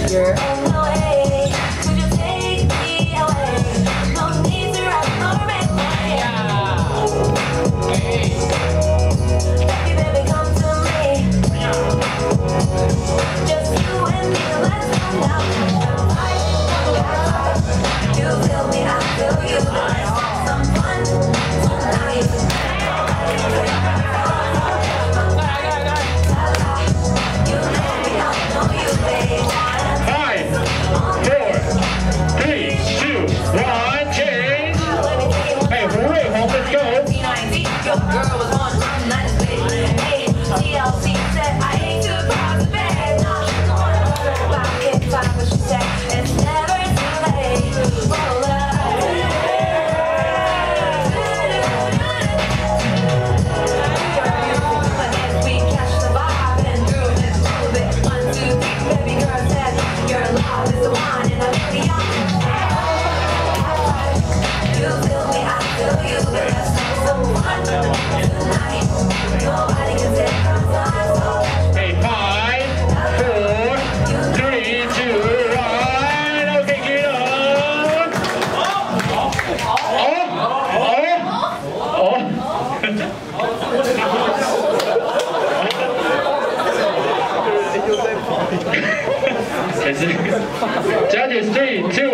You're on the way. Could you take me away? No need to run or make way. Baby, baby, come to me. Just you and me, let's come down. You feel me, I feel you. Let's have some fun tonight. You know me, I know you, babe. 5, 4, 3, 2, 1, change. Hey, hooray, home, let's go. Your girl was on some nice baby. Hey, TLC said I ain't too proud to bed. Nah, no one heard about it, like what she said. It's never too late. Roll up. We catch the vibe and groove it, move it. 1, 2, 3, baby girl said your love is the one, and I'm really on. You feel me, I feel you. Let's have some fun tonight. Nobody can take our time. Hey, 5, 4, 3, 2, 1. Okay, get on. Judges, 3, 2,